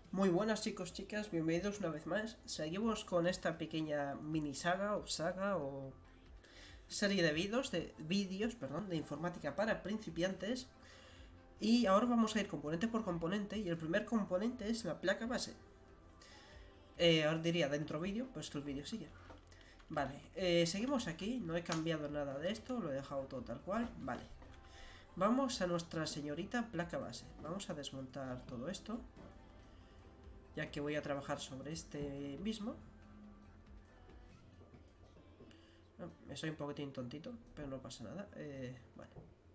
Muy buenas chicos, chicas, bienvenidos una vez más. Seguimos con esta pequeña mini saga o serie de vídeos de informática para principiantes. Y ahora vamos a ir componente por componente y el primer componente es la placa base. Ahora diría dentro vídeo, pues que el vídeo sigue. Vale, seguimos aquí, no he cambiado nada de esto, lo he dejado todo tal cual. Vale, vamos a nuestra señorita placa base. Vamos a desmontar todo esto, ya que voy a trabajar sobre este mismo. Me soy un poquitín tontito, pero no pasa nada. Bueno.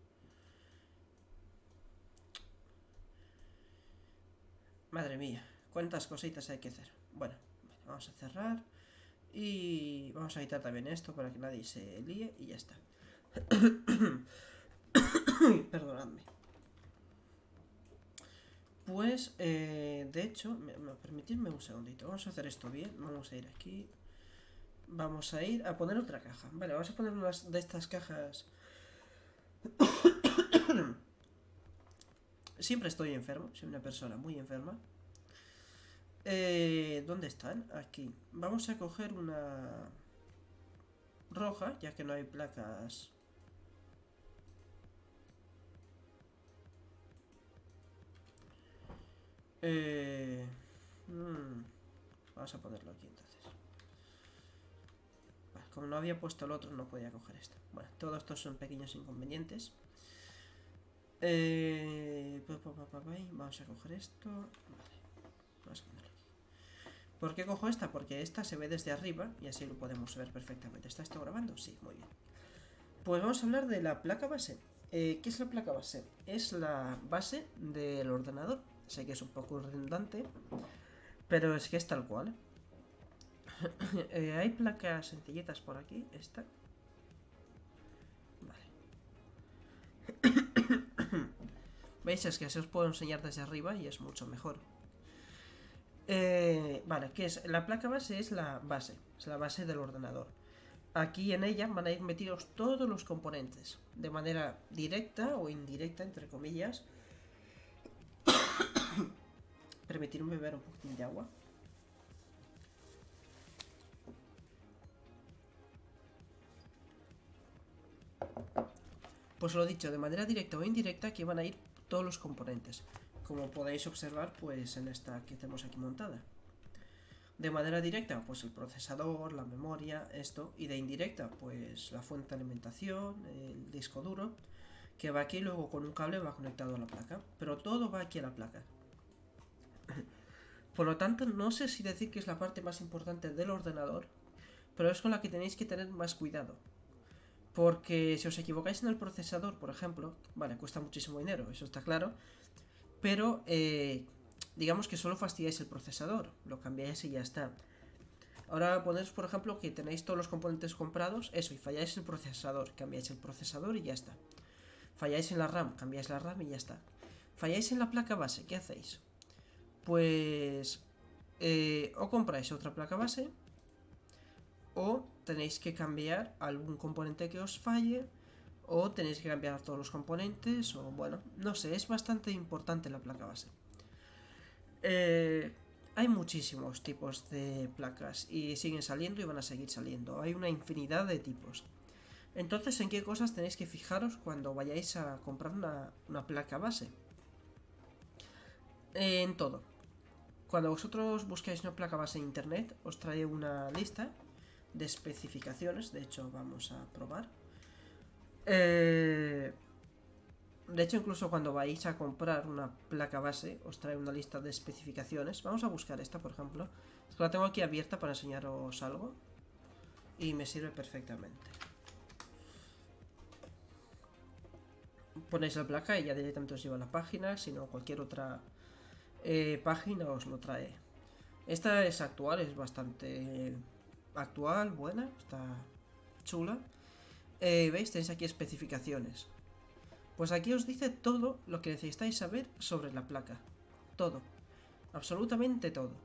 Madre mía, cuántas cositas hay que hacer. Bueno, vamos a cerrar. Y vamos a quitar también esto para que nadie se líe y ya está. Perdonadme. Pues, de hecho, permitidme un segundito. Vamos a hacer esto bien. Vamos a ir aquí. Vamos a ir a poner otra caja. Vale, vamos a poner una de estas cajas. Siempre estoy enfermo, soy una persona muy enferma. ¿Dónde están? Aquí. Vamos a coger una roja, ya que no hay placas. Eh, mm, Vamos a ponerlo aquí entonces. Vale, como no había puesto el otro, no podía coger esto. Bueno, todos estos son pequeños inconvenientes. Vamos a coger esto. Vale, vamos a ponerlo aquí. ¿Por qué cojo esta? Porque esta se ve desde arriba y así lo podemos ver perfectamente. ¿Está esto grabando? Sí, muy bien. Pues vamos a hablar de la placa base. ¿Qué es la placa base? Es la base del ordenador. Sé que es un poco redundante, pero es que es tal cual. Hay placas sencillitas por aquí. Esta. Vale. ¿Veis? Es que así os puedo enseñar desde arriba y es mucho mejor. Vale, ¿qué es? La placa base es la base. Es la base del ordenador. Aquí en ella van a ir metidos todos los componentes. De manera directa o indirecta, entre comillas. Permitirme beber un poquitín de agua. Pues lo dicho, de manera directa o indirecta aquí van a ir todos los componentes. Como podéis observar, pues en esta que tenemos aquí montada. De manera directa, pues el procesador, la memoria, esto. Y de indirecta, pues la fuente de alimentación, el disco duro, que va aquí y luego con un cable va conectado a la placa. Pero todo va aquí a la placa. Por lo tanto, no sé si decir que es la parte más importante del ordenador, pero es con la que tenéis que tener más cuidado. Porque si os equivocáis en el procesador, por ejemplo, vale, cuesta muchísimo dinero, eso está claro, pero digamos que solo fastidiáis el procesador, lo cambiáis y ya está. Ahora ponéis, por ejemplo, que tenéis todos los componentes comprados, eso, y falláis el procesador, cambiáis el procesador y ya está. Falláis en la RAM, cambiáis la RAM y ya está. Falláis en la placa base, ¿qué hacéis? Pues o compráis otra placa base o tenéis que cambiar algún componente que os falle o tenéis que cambiar todos los componentes o bueno, no sé, es bastante importante la placa base. Hay muchísimos tipos de placas y siguen saliendo y van a seguir saliendo. Hay una infinidad de tipos. Entonces, ¿en qué cosas tenéis que fijaros cuando vayáis a comprar una placa base? En todo. Cuando vosotros buscáis una placa base en internet, os trae una lista de especificaciones. De hecho, vamos a probar. De hecho, incluso cuando vais a comprar una placa base, os trae una lista de especificaciones. Vamos a buscar esta, por ejemplo. Es que la tengo aquí abierta para enseñaros algo. Y me sirve perfectamente. Ponéis la placa y ya directamente os lleva a la página, si no cualquier otra página os lo trae. Esta es actual, es bastante actual, buena, está chula. ¿Veis? Tenéis aquí especificaciones. Pues aquí os dice todo lo que necesitáis saber sobre la placa. Todo. Absolutamente todo.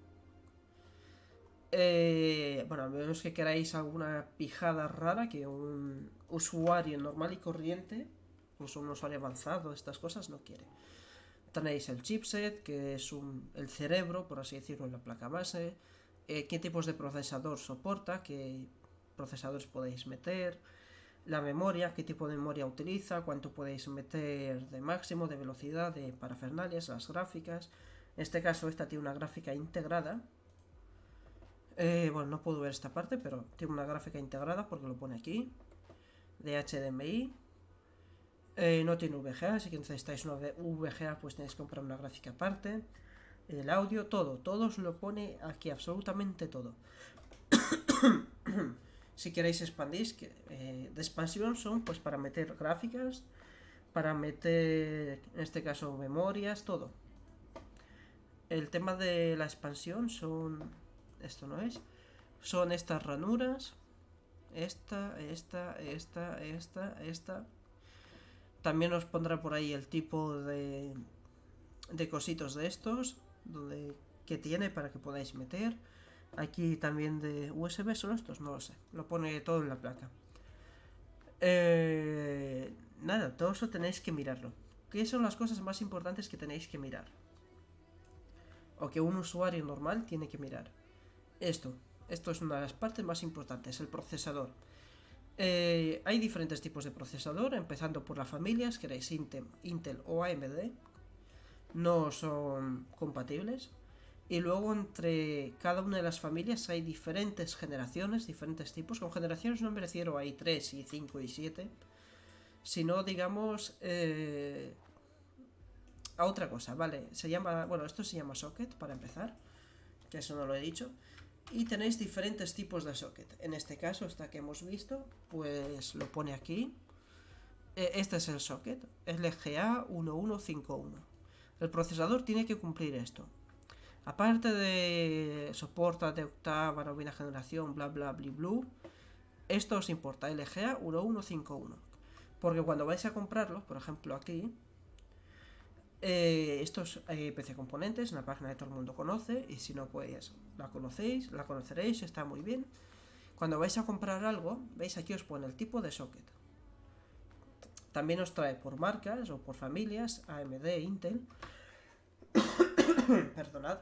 Bueno, a menos que queráis alguna pijada rara que un usuario normal y corriente, incluso un usuario avanzado, estas cosas, no quiere. Tenéis el chipset, que es el cerebro, por así decirlo, en la placa base. Qué tipos de procesador soporta, qué procesadores podéis meter. La memoria, qué tipo de memoria utiliza, cuánto podéis meter de máximo, de velocidad, de parafernalias, las gráficas. En este caso esta tiene una gráfica integrada. Bueno, no puedo ver esta parte, pero tiene una gráfica integrada porque lo pone aquí. De HDMI. No tiene VGA, así que necesitáis una VGA, pues tenéis que comprar una gráfica aparte. El audio, todo os lo pone aquí, absolutamente todo. Si queréis expandir, de expansión son pues para meter gráficas, para meter, en este caso, memorias, todo. El tema de la expansión son, esto no es, son estas ranuras, esta. También os pondrá por ahí el tipo de cositos de estos, que tiene para que podáis meter. Aquí también de USB son estos, no lo sé. Lo pone todo en la placa. Nada, todo eso tenéis que mirarlo. ¿Qué son las cosas más importantes que tenéis que mirar? O que un usuario normal tiene que mirar. Esto es una de las partes más importantes, el procesador. Hay diferentes tipos de procesador, empezando por las familias, queréis Intel o AMD. No son compatibles. Y luego entre cada una de las familias hay diferentes generaciones, diferentes tipos. Con generaciones no me refiero a i3 y 5 y 7, sino digamos a otra cosa, ¿vale? Esto se llama socket para empezar, que eso no lo he dicho. Y tenéis diferentes tipos de socket. En este caso, esta que hemos visto, pues lo pone aquí. Este es el socket, LGA 1151. El procesador tiene que cumplir esto. Aparte de soporta de octava, novena generación, bla bla bla blue, esto os importa, LGA 1151. Porque cuando vais a comprarlo, por ejemplo aquí, estos PC Componentes, una página que todo el mundo conoce, y si no, pues la conocéis, la conoceréis, está muy bien. Cuando vais a comprar algo, veis aquí os pone el tipo de socket. También os trae por marcas o por familias, AMD, Intel. Perdonad.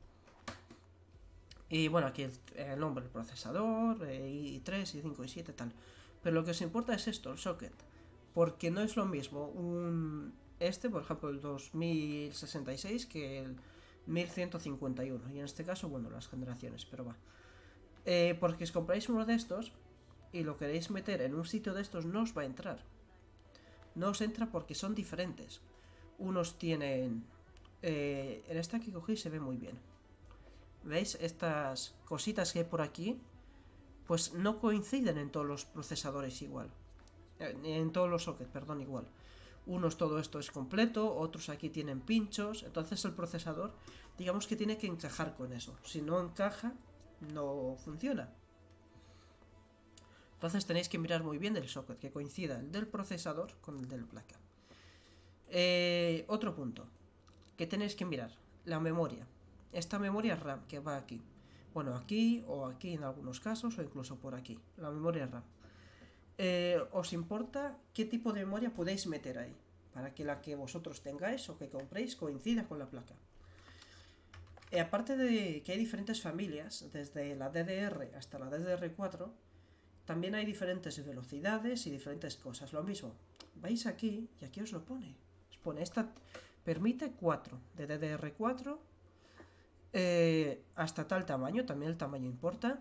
Y bueno, aquí el nombre del procesador, i3, i5, i7, tal. Pero lo que os importa es esto, el socket. Porque no es lo mismo por ejemplo, el 2066 que el 1151. Y en este caso, bueno, las generaciones, pero va. Porque os compráis uno de estos y lo queréis meter en un sitio de estos, no os va a entrar. No os entra porque son diferentes. Unos tienen... en esta que cogí se ve muy bien. ¿Veis? Estas cositas que hay por aquí, pues no coinciden en todos los procesadores igual. En todos los sockets, perdón, igual. Unos todo esto es completo, otros aquí tienen pinchos. Entonces el procesador, digamos que tiene que encajar con eso. Si no encaja, no funciona. Entonces tenéis que mirar muy bien el socket, que coincida el del procesador con el de la placa. Otro punto que tenéis que mirar, la memoria. Esta memoria RAM que va aquí. Bueno, aquí o aquí en algunos casos, o incluso por aquí. La memoria RAM. ¿Os importa qué tipo de memoria podéis meter ahí? Para que la que vosotros tengáis o que compréis coincida con la placa. Aparte de que hay diferentes familias, desde la DDR hasta la DDR4, también hay diferentes velocidades y diferentes cosas. Lo mismo, vais aquí y aquí os lo pone. Os pone esta, permite 4 de DDR4 hasta tal tamaño, también el tamaño importa.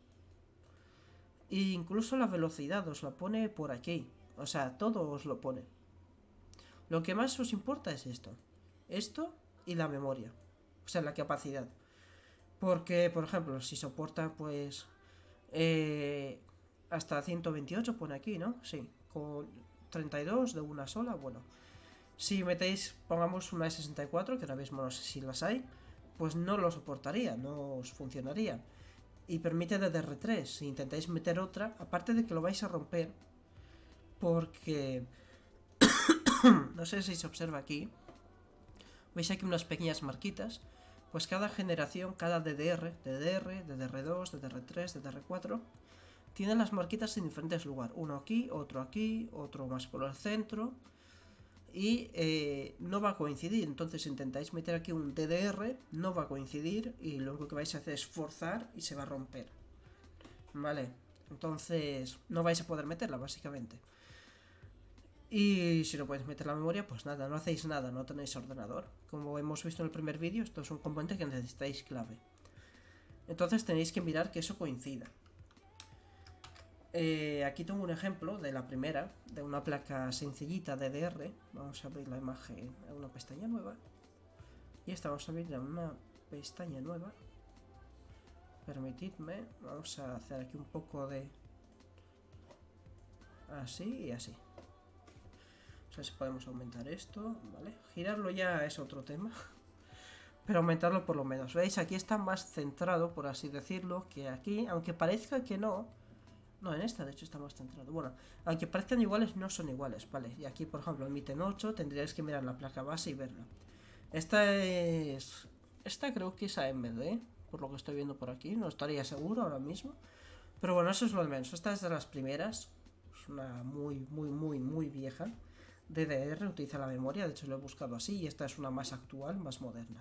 E incluso la velocidad os la pone por aquí. O sea, todo os lo pone. Lo que más os importa es esto. Esto y la memoria. O sea, la capacidad. Porque, por ejemplo, si soporta, pues... hasta 128 pone aquí, ¿no? Sí. Con 32 de una sola, bueno. Si metéis, pongamos una E64, que ahora mismo no sé si las hay, pues no lo soportaría, no os funcionaría. Y permite DDR3. Si intentáis meter otra, aparte de que lo vais a romper, porque no sé si se observa aquí, veis aquí unas pequeñas marquitas. Pues cada generación, cada DDR, DDR2, DDR3, DDR4, tienen las marquitas en diferentes lugares. Uno aquí, otro más por el centro. y no va a coincidir. Entonces intentáis meter aquí un DDR, no va a coincidir y lo único que vais a hacer es forzar y se va a romper. Vale, entonces no vais a poder meterla básicamente. Y si no podéis meter la memoria, pues nada, no hacéis nada, no tenéis ordenador. Como hemos visto en el primer vídeo, esto es un componente que necesitáis clave. Entonces tenéis que mirar que eso coincida. Aquí tengo un ejemplo de la primera, de una placa sencillita DDR. Vamos a abrir la imagen en una pestaña nueva. Y esta vamos a abrir en una pestaña nueva. Permitidme, vamos a hacer aquí un poco de... así y así. O sea, si podemos aumentar esto, ¿vale? Girarlo ya es otro tema. Pero aumentarlo por lo menos. ¿Veis? Aquí está más centrado, por así decirlo, que aquí. Aunque parezca que no. No, en esta de hecho está más centrado. Bueno, aunque parezcan iguales, no son iguales, ¿vale? Y aquí, por ejemplo, emiten 8, tendríais que mirar la placa base y verla. Esta es... esta creo que es AMD, por lo que estoy viendo por aquí. No estaría seguro ahora mismo. Pero bueno, eso es lo de menos. Esta es de las primeras. Es una muy vieja. DDR, utiliza la memoria, de hecho lo he buscado así. Y esta es una más actual, más moderna.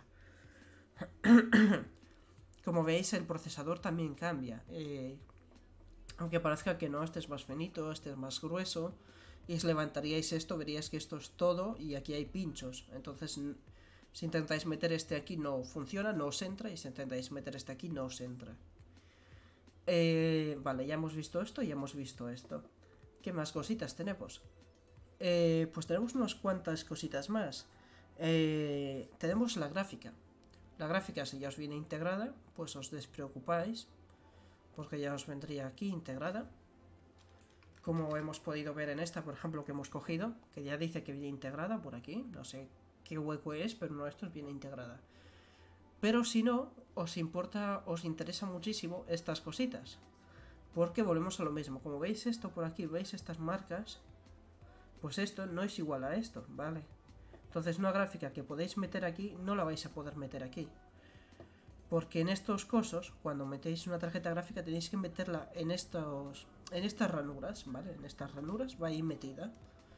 Como veis, el procesador también cambia. Aunque parezca que no, este es más finito, este es más grueso. Y si levantaríais esto, veríais que esto es todo y aquí hay pinchos. Entonces, si intentáis meter este aquí no funciona, no os entra. Y si intentáis meter este aquí no os entra. Vale, ya hemos visto esto y ya hemos visto esto. ¿Qué más cositas tenemos? Pues tenemos unas cuantas cositas más. Tenemos la gráfica. La gráfica, si ya os viene integrada, pues os despreocupáis, porque ya os vendría aquí integrada. Como hemos podido ver en esta, por ejemplo, que hemos cogido, que ya dice que viene integrada por aquí. No sé qué hueco es, pero no, esto viene integrada. Pero si no, os importa, os interesa muchísimo estas cositas. Porque volvemos a lo mismo. Como veis esto por aquí, veis estas marcas, pues esto no es igual a esto, ¿vale? Entonces una gráfica que podéis meter aquí, no la vais a poder meter aquí. Porque en estos cosos, cuando metéis una tarjeta gráfica, tenéis que meterla en estas ranuras, ¿vale? En estas ranuras va ahí metida.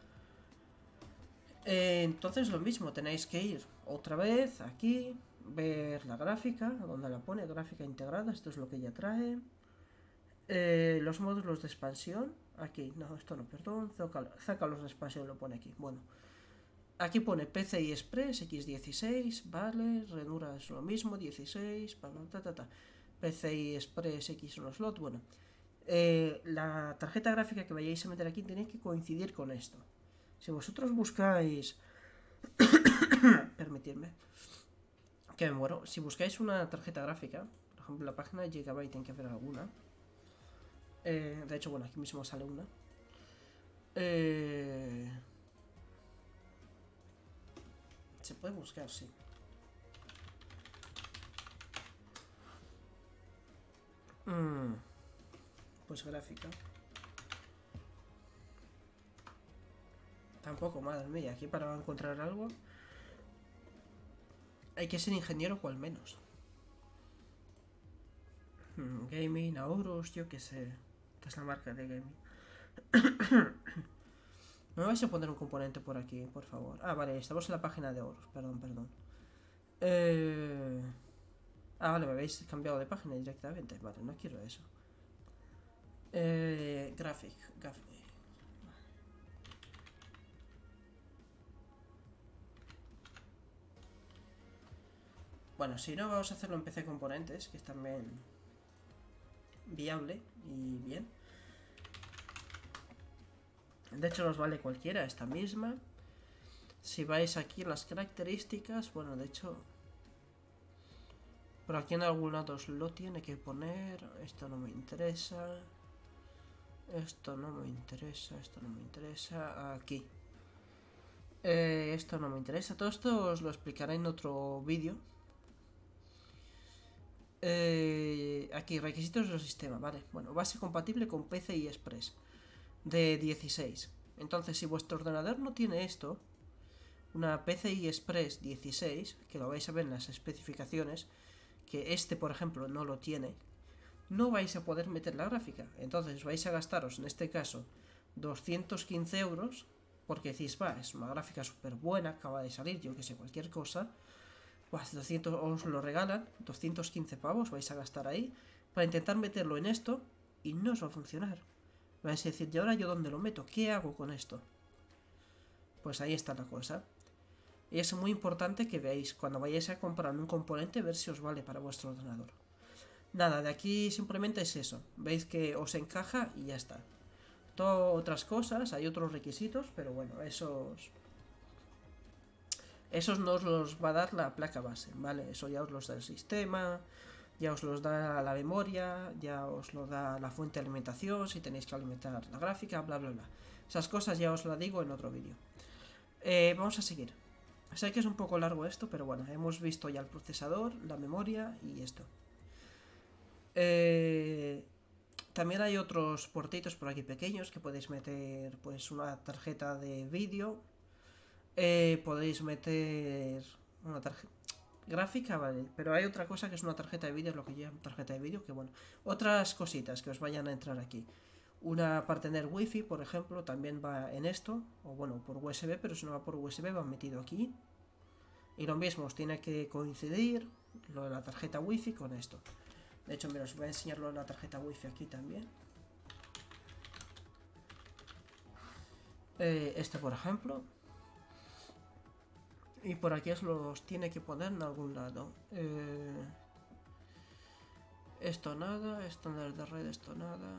Entonces lo mismo, tenéis que ir otra vez aquí, ver la gráfica, donde la pone, gráfica integrada, esto es lo que ya trae. Los módulos de expansión, aquí, no, esto no, perdón, zócalos de expansión lo pone aquí, bueno. Aquí pone PCI Express X16, vale, ranura es lo mismo, 16, PCI Express X1 slot, bueno. La tarjeta gráfica que vayáis a meter aquí tiene que coincidir con esto. Si vosotros buscáis... permitidme que me muero. Si buscáis una tarjeta gráfica, por ejemplo la página de Gigabyte, tiene que haber alguna. De hecho, bueno, aquí mismo sale una. Se puede buscar, sí. Pues gráfica. Tampoco, madre mía, aquí para encontrar algo hay que ser ingeniero o al menos. Gaming, Aorus, yo qué sé. Esta es la marca de gaming. No me vais a poner un componente por aquí, por favor. Ah, vale, estamos en la página de Aorus, perdón. Ah, vale, me habéis cambiado de página directamente. Vale, no quiero eso. Graphic. Bueno, si no, vamos a hacerlo en PC Componentes, que es también viable y bien. De hecho, nos vale cualquiera, esta misma. Si vais aquí las características, bueno, de hecho... por aquí en algún lado os lo tiene que poner. Esto no me interesa. Esto no me interesa. Aquí. Esto no me interesa. Todo esto os lo explicaré en otro vídeo. Aquí, requisitos del sistema, vale. Bueno, base compatible con PCI Express de 16. Entonces, si vuestro ordenador no tiene esto, una PCI Express 16, que lo vais a ver en las especificaciones, que este, por ejemplo, no lo tiene, no vais a poder meter la gráfica. Entonces vais a gastaros, en este caso, 215 euros porque decís, va, es una gráfica súper buena, acaba de salir, yo que sé, cualquier cosa, pues 200 os lo regalan, 215 pavos vais a gastar ahí para intentar meterlo en esto y no os va a funcionar. Vais a decir, ¿y ahora yo dónde lo meto? ¿Qué hago con esto? Pues ahí está la cosa. Y es muy importante que veáis cuando vayáis a comprar un componente, ver si os vale para vuestro ordenador. Nada, de aquí simplemente es eso. Veis que os encaja y ya está. Todas otras cosas, hay otros requisitos, pero bueno, esos no os los va a dar la placa base, ¿vale? Eso ya os los da el sistema, ya os los da la memoria, ya os lo da la fuente de alimentación, si tenéis que alimentar la gráfica, bla, bla, bla. Esas cosas ya os las digo en otro vídeo. Vamos a seguir. Sé que es un poco largo esto, pero bueno, hemos visto ya el procesador, la memoria y esto. También hay otros portitos por aquí pequeños que podéis meter pues una tarjeta de vídeo. Podéis meter una tarjeta gráfica, vale, pero hay otra cosa que es una tarjeta de vídeo, es lo que lleva tarjeta de vídeo, que bueno, otras cositas que os vayan a entrar aquí. Una para tener wifi, por ejemplo, también va en esto, o bueno, por USB, pero si no va por USB va metido aquí. Y lo mismo, os tiene que coincidir lo de la tarjeta wifi con esto. De hecho, mira, os voy a enseñar lo de la tarjeta wifi aquí también. Este, por ejemplo. Y por aquí os los tiene que poner en algún lado. Esto nada, estándar de red, esto nada.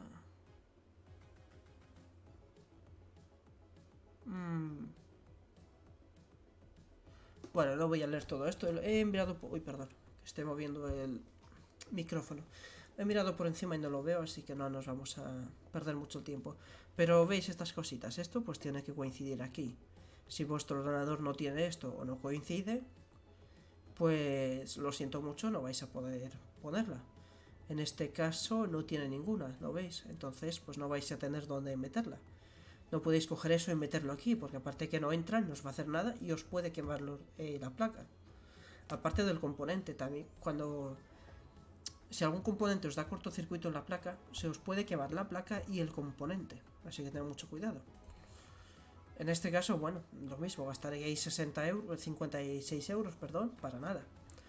Bueno, no voy a leer todo esto. He mirado... Uy, perdón, que estoy moviendo el micrófono. He mirado por encima y no lo veo, así que no nos vamos a perder mucho tiempo. Pero veis estas cositas. Esto pues tiene que coincidir aquí. Si vuestro ordenador no tiene esto o no coincide, pues lo siento mucho, no vais a poder ponerla. En este caso no tiene ninguna, ¿lo veis? Entonces pues no vais a tener dónde meterla. No podéis coger eso y meterlo aquí, porque aparte que no entra, no os va a hacer nada y os puede quemar la placa. Aparte del componente también, si algún componente os da cortocircuito en la placa, se os puede quemar la placa y el componente. Así que tened mucho cuidado. En este caso, bueno, lo mismo, gastaréis 56 euros, perdón, para nada.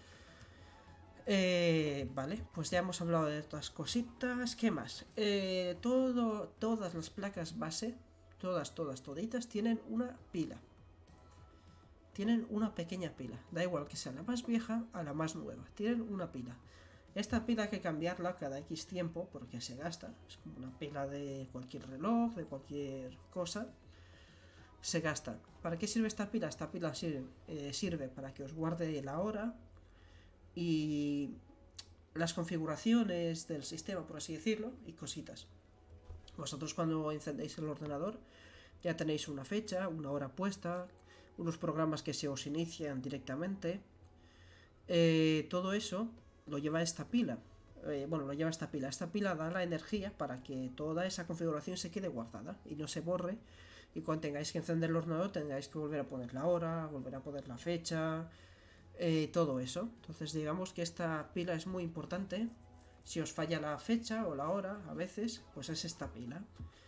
Vale, pues ya hemos hablado de estas cositas. ¿Qué más? Todas las placas base, toditas, tienen una pila. Tienen una pequeña pila. Da igual que sea la más vieja a la más nueva. Tienen una pila. Esta pila hay que cambiarla cada X tiempo porque se gasta. Es como una pila de cualquier reloj, de cualquier cosa. Se gasta. ¿Para qué sirve esta pila? Esta pila sirve para que os guarde la hora y las configuraciones del sistema, por así decirlo, y cositas. Vosotros cuando encendéis el ordenador ya tenéis una fecha, una hora puesta, unos programas que se os inician directamente. Todo eso lo lleva esta pila. Lo lleva esta pila. Esta pila da la energía para que toda esa configuración se quede guardada y no se borre. Y cuando tengáis que encender el ordenador tengáis que volver a poner la hora, volver a poner la fecha, todo eso. Entonces digamos que esta pila es muy importante. Si os falla la fecha o la hora, a veces, pues es esta pila.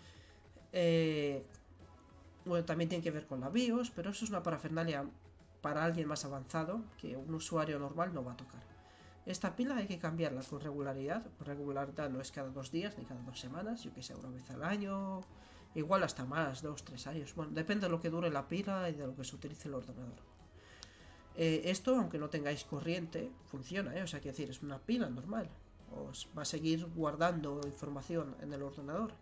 Bueno, también tiene que ver con la BIOS, pero eso es una parafernalia para alguien más avanzado que un usuario normal no va a tocar. Esta pila hay que cambiarla con regularidad. Con regularidad no es cada 2 días ni cada 2 semanas, yo que sé, una vez al año, igual hasta más, 2-3 años. Bueno, depende de lo que dure la pila y de lo que se utilice el ordenador. Esto, aunque no tengáis corriente, funciona, o sea, quiero decir, es una pila normal. Os va a seguir guardando información en el ordenador.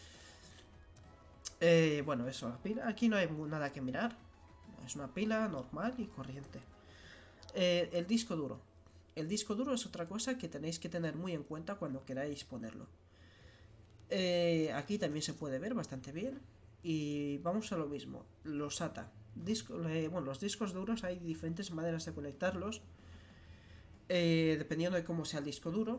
Bueno, eso, la pila. Aquí no hay nada que mirar. Es una pila normal y corriente. El disco duro. El disco duro es otra cosa que tenéis que tener muy en cuenta cuando queráis ponerlo. Aquí también se puede ver bastante bien. Y vamos a lo mismo. Los SATA. Los discos duros hay diferentes maneras de conectarlos. Dependiendo de cómo sea el disco duro.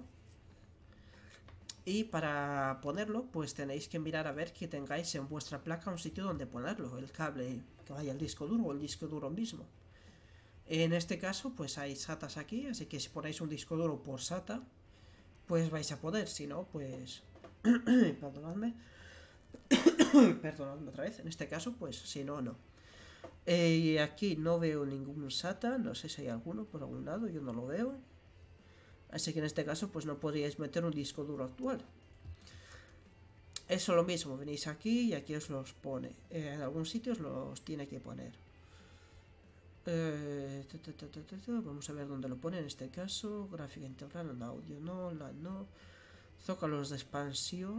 Y para ponerlo, pues tenéis que mirar a ver que tengáis en vuestra placa un sitio donde ponerlo. El cable que vaya al disco duro o el disco duro mismo. En este caso, pues hay SATAs aquí, así que si ponéis un disco duro por SATA, pues vais a poder. Si no, pues... perdonadme. Perdonadme otra vez. En este caso, pues si no, no. Y aquí no veo ningún SATA. No sé si hay alguno por algún lado. Yo no lo veo. Así que en este caso, pues no podríais meter un disco duro actual. Eso lo mismo. Venís aquí y aquí os los pone. En algún sitio os los tiene que poner. Vamos a ver dónde lo pone en este caso. Gráfica integral en audio. No, la no. Zócalos de expansión.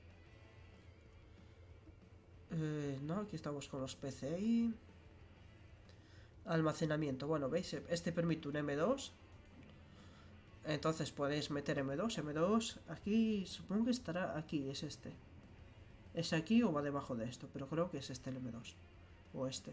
No, aquí estamos con los PCI. Almacenamiento. Bueno, veis, este permite un M2. Entonces podéis meter M2. M2 aquí, supongo que estará aquí, es este. ¿Es aquí o va debajo de esto? Pero creo que es este el M2. O este.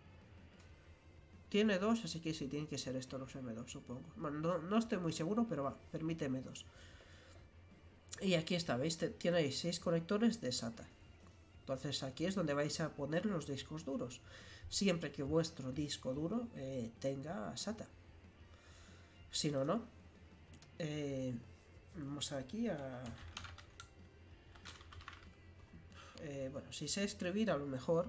Tiene dos, así que sí, tienen que ser estos los M2, supongo. Bueno, no estoy muy seguro, pero va, permite M2. Y aquí está, ¿veis? Tenéis 6 conectores de SATA. Entonces aquí es donde vais a poner los discos duros. Siempre que vuestro disco duro tenga SATA. Si no, no. Vamos aquí a... bueno, si sé escribir a lo mejor...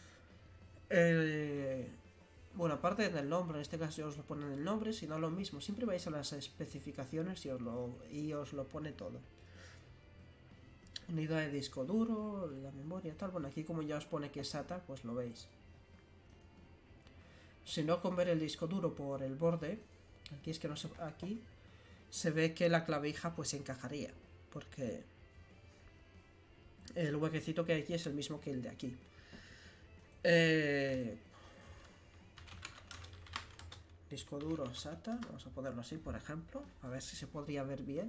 bueno, aparte del nombre, en este caso ya os lo ponen el nombre, si no lo mismo. Siempre vais a las especificaciones y os lo pone todo. Unidad de disco duro, la memoria, tal. Bueno, aquí como ya os pone que es SATA, pues lo veis. Si no, con ver el disco duro por el borde, aquí es que no se... aquí se ve que la clavija pues encajaría, porque el huequecito que hay aquí es el mismo que el de aquí. Disco duro SATA, vamos a ponerlo así por ejemplo, a ver si se podría ver bien.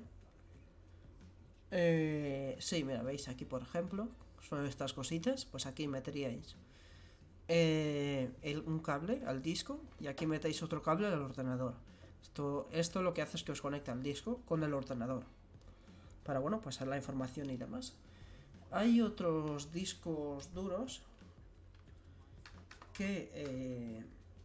Sí, mira, veis aquí por ejemplo, son estas cositas, pues aquí meteríais un cable al disco y aquí metéis otro cable al ordenador. Esto lo que hace es que os conecta el disco con el ordenador para, bueno, pasar la información y demás. Hay otros discos duros que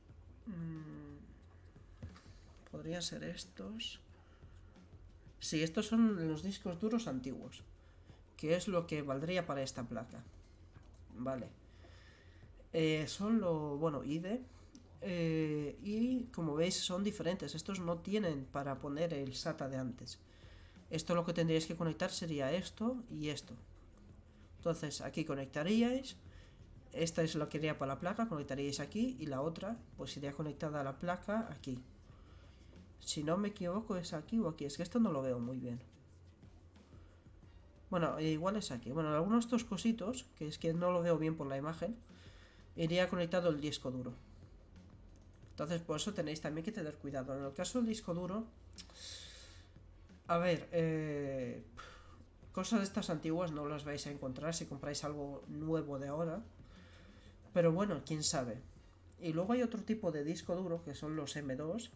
podrían ser estos. Sí, estos son los discos duros antiguos, que es lo que valdría para esta placa. Vale. Son lo, bueno, IDE. Y como veis son diferentes. Estos no tienen para poner el SATA de antes. Esto lo que tendríais que conectar sería esto y esto. Entonces aquí conectaríais. Esta es la que iría para la placa, conectaríais aquí. Y la otra pues iría conectada a la placa aquí. Si no me equivoco es aquí o aquí. Es que esto no lo veo muy bien. Bueno, igual es aquí. Bueno, algunos de estos cositos, que es que no lo veo bien por la imagen, iría conectado el disco duro. Entonces por eso tenéis también que tener cuidado. En el caso del disco duro, a ver, cosas de estas antiguas no las vais a encontrar si compráis algo nuevo de ahora. Pero bueno, quién sabe. Y luego hay otro tipo de disco duro que son los M2.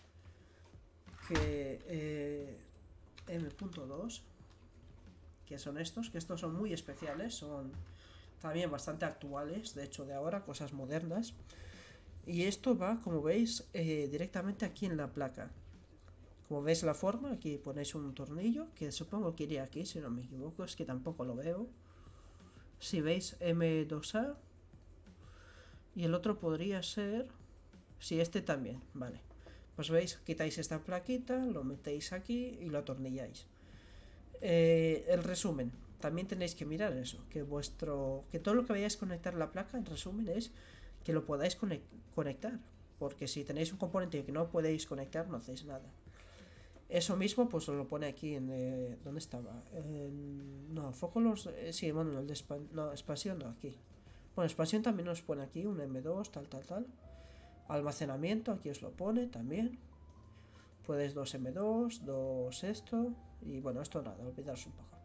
Que M.2, que son estos, que estos son muy especiales, son también bastante actuales, de hecho de ahora, cosas modernas. Y esto va, como veis, directamente aquí en la placa. Como veis la forma, aquí ponéis un tornillo, que supongo que iría aquí, si no me equivoco, es que tampoco lo veo. Si veis M2A, y el otro podría ser... sí, este también, vale. Pues veis, quitáis esta plaquita, lo metéis aquí y lo atornilláis. El resumen, también tenéis que mirar eso, que todo lo que vayáis a conectar a la placa, en resumen, es que lo podáis conectar. Porque si tenéis un componente que no podéis conectar, no hacéis nada. Eso mismo, pues os lo pone aquí en... ¿dónde estaba? No, Focus... sí, bueno, el de expansión no, aquí. Bueno, expansión también nos pone aquí, un M2, tal. Almacenamiento, aquí os lo pone también. Puedes 2 M2, 2 esto. Y bueno, esto nada, olvidaros un poco.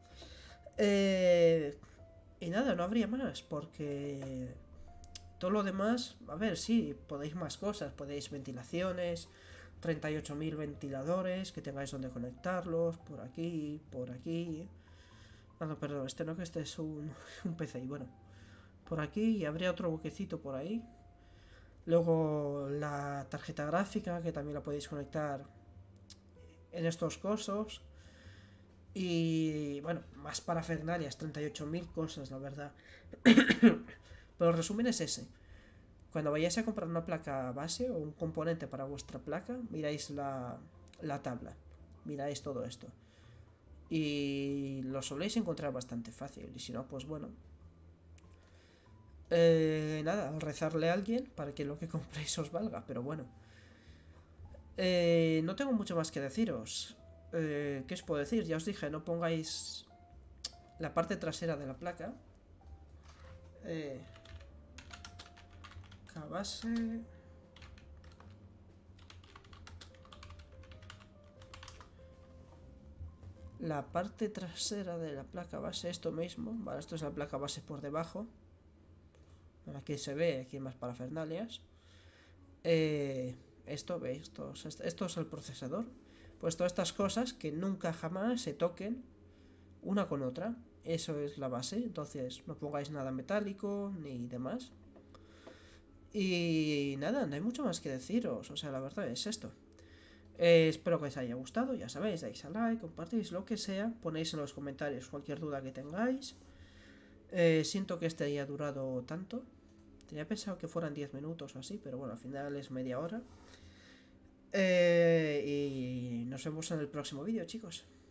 Y nada, no habría más, porque todo lo demás, a ver, sí, podéis más cosas, podéis ventilaciones, 38.000 ventiladores, que tengáis donde conectarlos, por aquí. Ah, no, perdón, este no, que este es un PCI, bueno. Por aquí, y habría otro buquecito por ahí. Luego la tarjeta gráfica, que también la podéis conectar en estos cosos. Y bueno, más parafernalias, 38.000 cosas, la verdad. Pero el resumen es ese. Cuando vayáis a comprar una placa base o un componente para vuestra placa, miráis la tabla. Miráis todo esto. Y lo soléis encontrar bastante fácil. Y si no, pues bueno. Nada, rezarle a alguien para que lo que compréis os valga. Pero bueno. No tengo mucho más que deciros. ¿Qué os puedo decir? Ya os dije, no pongáis la parte trasera de la placa. Eh, base. La parte trasera de la placa base, esto mismo. Vale, esto es la placa base por debajo. Aquí se ve, aquí hay más parafernalias. Esto, ¿veis? Esto es el procesador. Pues todas estas cosas que nunca jamás se toquen una con otra. Eso es la base. Entonces no pongáis nada metálico ni demás. Y nada, no hay mucho más que deciros. O sea, la verdad es esto. Espero que os haya gustado. Ya sabéis, dais a like, compartís lo que sea. Ponéis en los comentarios cualquier duda que tengáis. Siento que este haya durado tanto. Tenía pensado que fueran 10 minutos o así, pero bueno, al final es media hora. Y nos vemos en el próximo vídeo, chicos.